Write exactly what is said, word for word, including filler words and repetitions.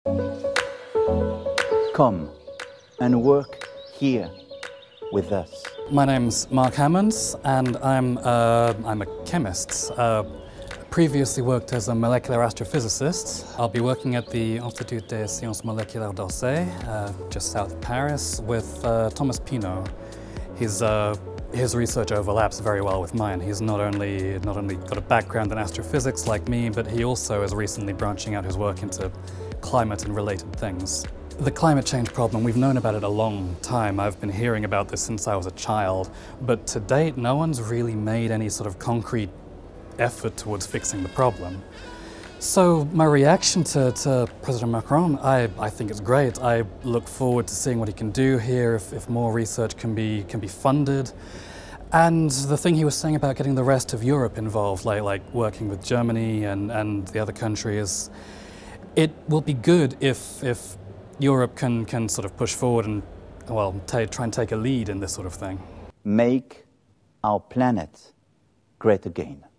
Come and work here with us. My name's Mark Hammonds, and I'm, uh, I'm a chemist. Uh, previously worked as a molecular astrophysicist. I'll be working at the Institut des Sciences Moléculaires d'Orsay, uh, just south of Paris, with uh, Thomas Pinault. He's, uh, his research overlaps very well with mine. He's not only, not only got a background in astrophysics like me, but he also is recently branching out his work into climate and related things. The climate change problem, we've known about it a long time. I've been hearing about this since I was a child, but to date, no one's really made any sort of concrete effort towards fixing the problem. So my reaction to, to President Macron, I, I think it's great. I look forward to seeing what he can do here, if, if more research can be, can be funded. And the thing he was saying about getting the rest of Europe involved, like, like working with Germany and, and the other countries, it will be good if, if Europe can, can sort of push forward and, well, try and take a lead in this sort of thing. Make our planet great again.